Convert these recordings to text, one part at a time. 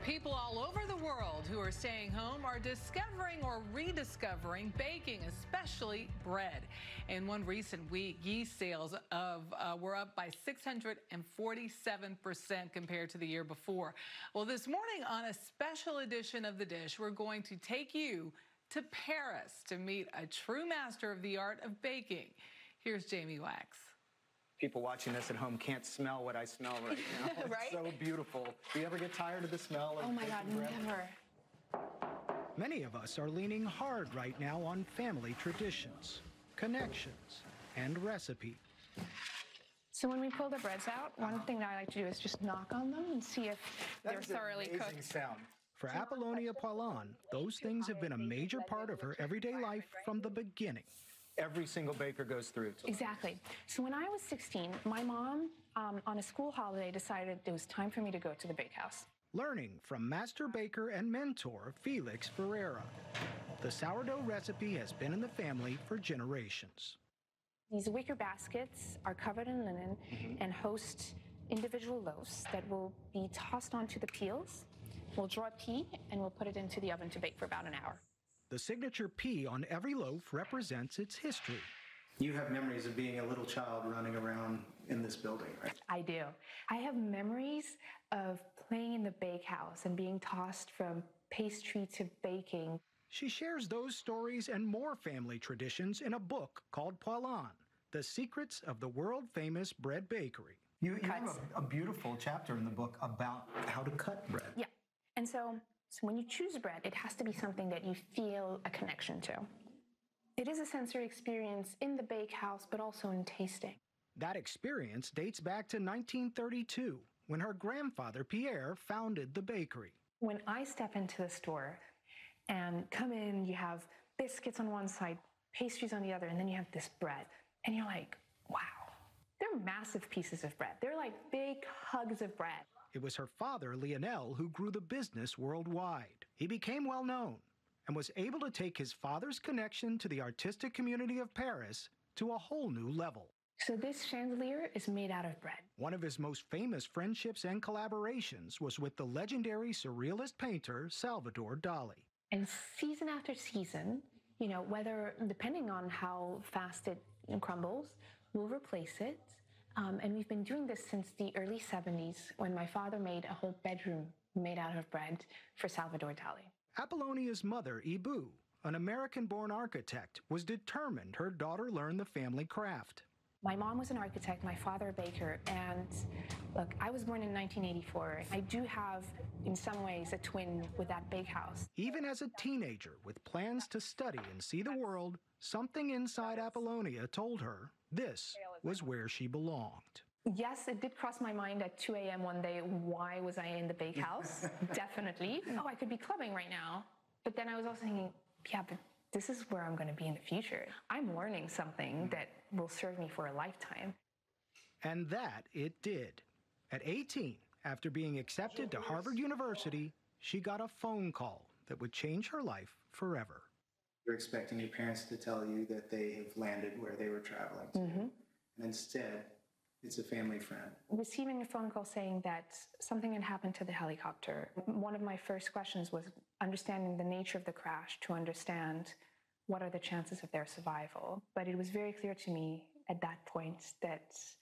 People all over the world who are staying home are discovering or rediscovering baking, especially bread. In one recent week, yeast sales were up by 647% compared to the year before. Well, this morning on a special edition of The Dish, we're going to take you to Paris to meet a true master of the art of baking. Here's Jamie Wax. People watching this at home can't smell what I smell right now. Right? It's so beautiful. Do you ever get tired of the smell of Oh my God, bread? never. Many of us are leaning hard right now on family traditions, connections, and recipe. So when we pull the breads out, one thing that I like to do is just knock on them and see if they're thoroughly That is an amazing cooked. sound. For Apollonia Poilon, those things have been a major part of her everyday life from the beginning. Every single baker goes through it. Exactly. So when I was 16, my mom, on a school holiday, decided it was time for me to go to the bakehouse. Learning from master baker and mentor Felix Ferreira. The sourdough recipe has been in the family for generations. These wicker baskets are covered in linen and host individual loaves that will be tossed onto the peels. We'll draw a pea and we'll put it into the oven to bake for about an hour. The signature pea on every loaf represents its history. You have memories of being a little child running around in this building, right? I do. I have memories of playing in the bakehouse and being tossed from pastry to baking. She shares those stories and more family traditions in a book called Poilon, The Secrets of the World-Famous Bread Bakery. You have a beautiful chapter in the book about how to cut bread. Yeah. And so when you choose bread, it has to be something that you feel a connection to. It is a sensory experience in the bakehouse, but also in tasting. That experience dates back to 1932, when her grandfather, Pierre, founded the bakery. When I step into the store and come in, you have biscuits on one side, pastries on the other, and then you have this bread. And you're like, wow, they're massive pieces of bread. They're like big hugs of bread. It was her father, Lionel, who grew the business worldwide. He became well known and was able to take his father's connection to the artistic community of Paris to a whole new level. So this chandelier is made out of bread. One of his most famous friendships and collaborations was with the legendary surrealist painter Salvador Dali. And season after season, you know, whether, depending on how fast it crumbles, we'll replace it. And we've been doing this since the early 70s, when my father made a whole bedroom made out of bread for Salvador Dali. Apollonia's mother, Ibu, an American-born architect, was determined her daughter learn the family craft. My mom was an architect, my father a baker, and look, I was born in 1984. I do have, in some ways, a twin with that bakehouse. Even as a teenager with plans to study and see the world, something inside Apollonia told her this was where she belonged. Yes, it did cross my mind at 2 a.m. one day, why was I in the bakehouse? Definitely. Oh, I could be clubbing right now. But then I was also thinking, yeah, but this is where I'm going to be in the future. I'm learning something that will serve me for a lifetime. And that it did. At 18, after being accepted to Harvard University, she got a phone call that would change her life forever. You're expecting your parents to tell you that they have landed where they were traveling to. And instead, it's a family friend. Receiving a phone call saying that something had happened to the helicopter, one of my first questions was understanding the nature of the crash to understand what are the chances of their survival. But it was very clear to me at that point that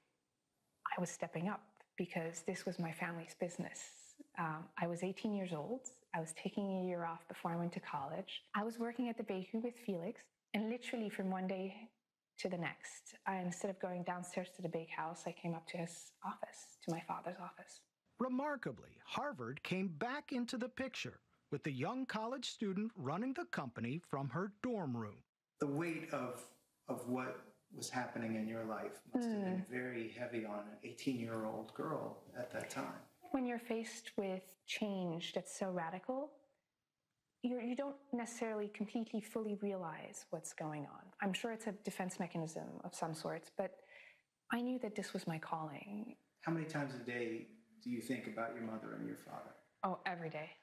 I was stepping up because this was my family's business. I was 18 years old. I was taking a year off before I went to college. I was working at the bakery with Felix, and literally from one day to the next, instead of going downstairs to the bakehouse, I came up to his office, to my father's office. Remarkably, Harvard came back into the picture with the young college student running the company from her dorm room. The weight of what was happening in your life must have been very heavy on an 18-year-old girl at that time. When you're faced with change that's so radical, you don't necessarily completely fully realize what's going on. I'm sure it's a defense mechanism of some sorts, but I knew that this was my calling. How many times a day do you think about your mother and your father? Oh, every day.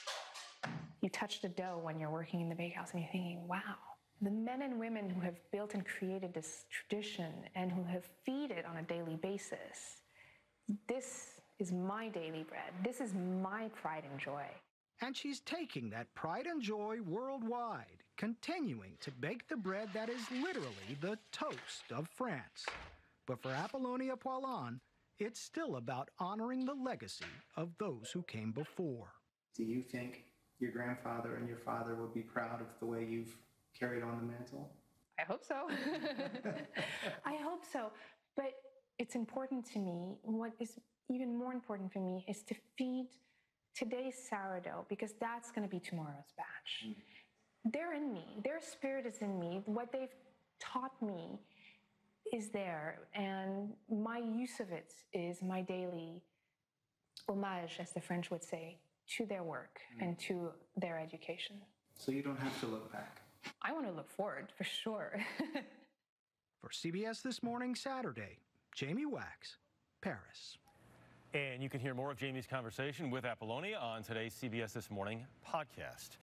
You touch the dough when you're working in the bakehouse and you're thinking, wow, the men and women who have built and created this tradition and who have feed it on a daily basis, this is my daily bread. This is my pride and joy. And she's taking that pride and joy worldwide, continuing to bake the bread that is literally the toast of France. But for Apollonia Poilon, it's still about honoring the legacy of those who came before. Do you think your grandfather and your father would be proud of the way you've carried on the mantle? I hope so. I hope so. But it's important to me, what is even more important for me is to feed today's sourdough, because that's going to be tomorrow's batch. They're in me. Their spirit is in me. What they've taught me is there, and my use of it is my daily homage, as the French would say, to their work and to their education. So you don't have to look back. I want to look forward, for sure. For CBS This Morning Saturday, Jamie Wax, Paris. And you can hear more of Jamie's conversation with Apollonia on today's CBS This Morning podcast.